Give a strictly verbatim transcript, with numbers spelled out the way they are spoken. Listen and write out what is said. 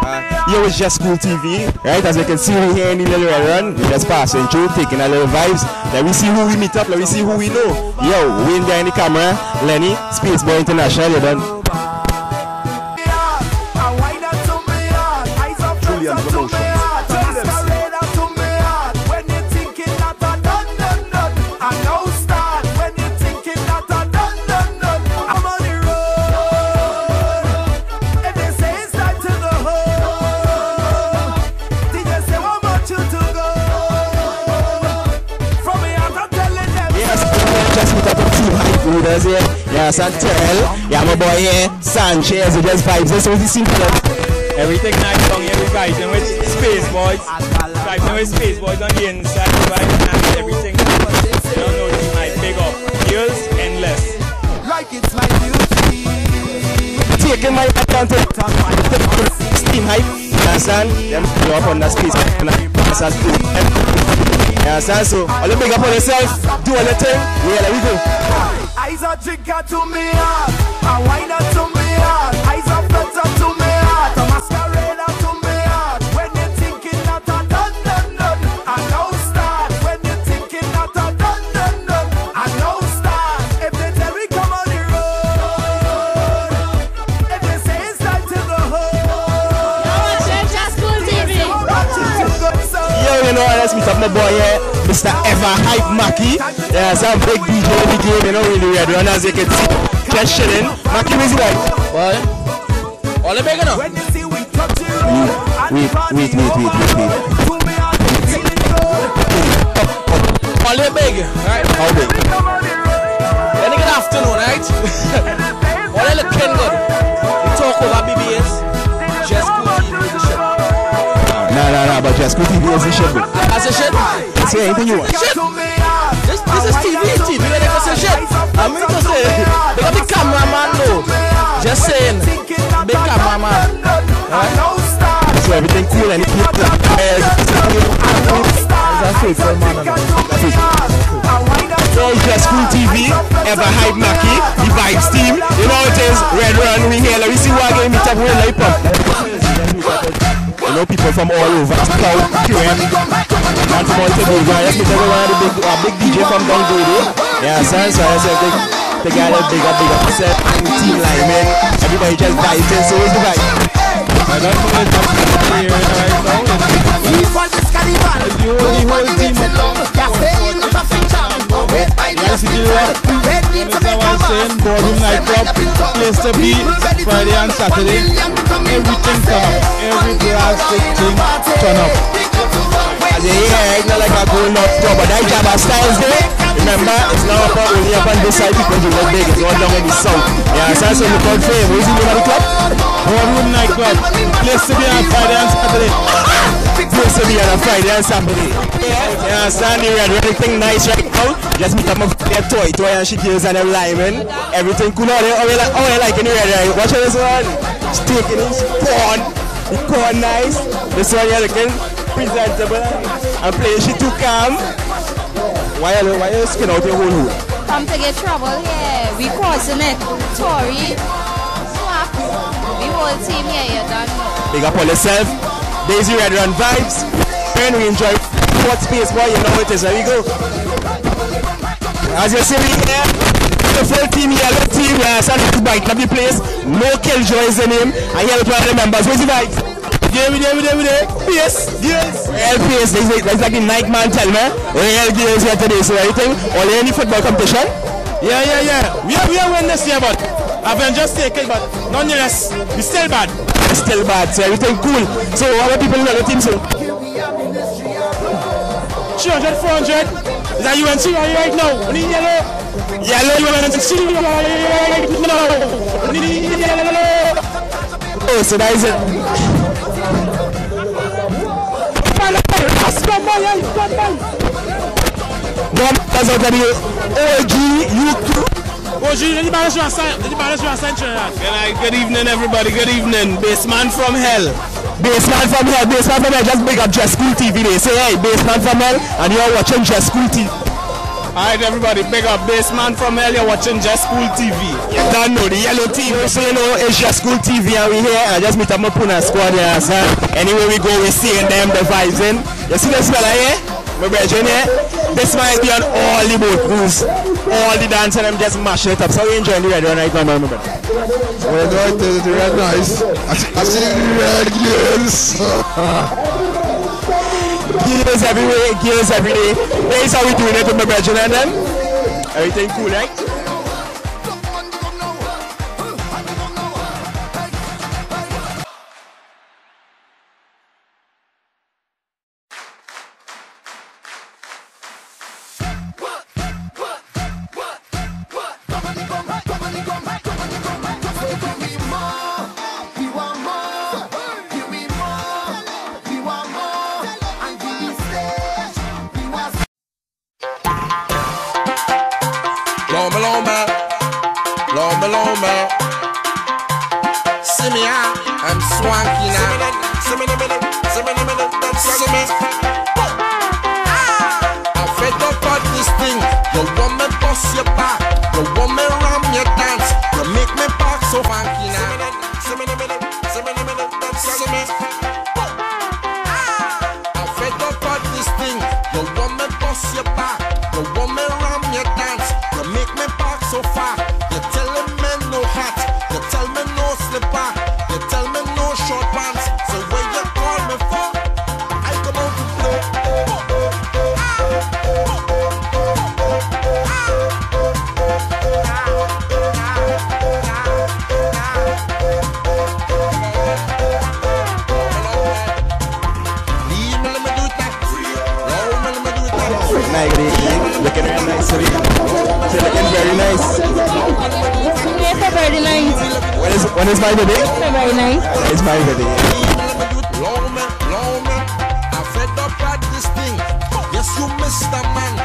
Here is Just Cool T V, right? As you can see, we here in the little red run. We just passing through, taking a little vibes. Let me see who we meet up. Let me see who we know. Yo, we in there in the camera. Lenny, Spaceboy International. You done? Julian Promotion. Does it? Yeah, Santel. Yeah, my boy here, Sanchez. It just vibes. This was the simple. Everything nice down here. We vibing with Spaceboys. Vibing with Spaceboys on the inside. Vibing and everything. You don't know this my big up. Heels endless. Like it's my duty. Taking my account to steam hype. You understand? Them go up on the space. That's good. You understand? So, all the big up on yourself. Do a little thing. Yeah, let me go. Eyes are drinker to me heart, a winer to me heart. Eyes are flutter to me heart, a masquerade to me heart. When you're thinking that I done done done, I know start. When you're thinking that I done done done, I know start. If they tell me come on the road, if they say it's time to go home, Just Cool T V. Yo, you know, let's meet up my boy here, Mister Ever Hype Mackie. Yeah, some big D J in the game, you know, really red run as you can see. Just chilling. Mackie, where's he like? What? All the big enough? Wait, wait, wait, wait, wait, wait, wait. All the big, right? How big? Then you get afternoon, right? All the looking good. We talk over B B S. Just Cool T V is the shit. Nah, nah, nah, but Just Cool T V is the shit, bro. That's the shit? Say anything you want. Shit! This, this is T V, T V, when they go say shit. I mean to say, they got the cameraman though. Just saying, big cameraman. Right? So everything cool and it keeps the air. That's it for man. So Just Cool T V, Ever Hype Mackie, the Vibes team. You know it is, Red Run, we here. Let me see what game meet up with like pop. You know people from all over, Scout, Q M, and from Montego. Yes, we take one of the big, uh, big D J from Don Godo. Yeah, so I said they, they got a bigger, bigger set, team like man. Everybody just vibes in, so it's the vibe. I don't know what's happening here right now. The whole team yes, you know what? That's what I was saying, boardroom nightclub, place to be, Friday and Saturday. Everything turn up, every plastic thing turn up. As you hear, it's not like a gold nut job, but that job has styles there. Remember, it's not up only up on this side because you look big, it's all down in the south. Yeah, so that's what you call fame. Who's the name of the club? Boardroom nightclub, place to be on Friday and Saturday. Place to be on a Friday and Saturday. You understand? You read everything nice right now. Just meet up my toy, toy and she kills and them linemen. Everything cool out there. How you like, how you like in the red right? Watch this one. Steak in his corn. The corn nice. This one you're looking presentable. And playing she too calm. Why you why you skin out your whole hood? Come to get trouble here. We causing it. Tory, Swap, the whole team here, you don't know. Big up on yourself. Daisy Red Run vibes. And we enjoy what space boy, you know it is. There we go. As you see me here, the full team, yellow team, yeah, Santos Bike, lovely place. No Killjoy is the name. And here with one of the members. Where's the bike? Yeah, we there, we there, we there. Yes, yes. Real place. That's like, that's like the Nike man tell me. Real gears here today. So everything, all any football competition? Yeah, yeah, yeah. We are, we are winning this year, but I've just taken, but nonetheless, we still bad. It's still bad, so everything cool. So how many people in the team, so? three hundred, four hundred. Is that U N C right now? We need yellow. Yellow, you want to see? Oh, so that is it. That's out of the O G, U Q. O G, any balance you any balance you Good Good evening, everybody. Good evening. Baseman from hell. Baseman from hell. Baseman from hell. Just big up Just Cool T V. They say, hey, Baseman from hell, and you're watching Just Cool T V. Alright, everybody, big up Bassman from hell. You're watching Just School T V. You don't know the yellow T V, so you know it's Just School T V, and we here. I just meet up my Puna squad here, so anywhere we go, we seeing them, the vibes in. You see this fella here? My brethren here? This might be on all the boat crews, all the dancing, and them just mashing it up. So we enjoying the red one right now, my brother. Well, no, it is red nice. I see, I see the red gears. Gears everywhere, gears every day. That is how we doing it with my brethren and them. Everything cool, right? Loma, Loma, Loma, Loma. See me out, I'm swanky now. See me, see me, see me, see me. I fed up on this thing. You want me bust your back, you want me ram your dance. You make me back so funky now. See me, see me, see me, see me. I fed up on this thing. You want me bust your back, you want me ram your dance. You make me back so far. You telling me no hat. You tell me no slipper. You tell me no short pants. So when you call me for, I come out to play. Leave me, let me do it now. Roll me, let me do it now. Nice, looking very nice. You're looking very nice. Very nice. When is, when is my birthday? Very nice. It's my birthday. Long man, long man, I fed up at this thing. Yes, you Mister Man.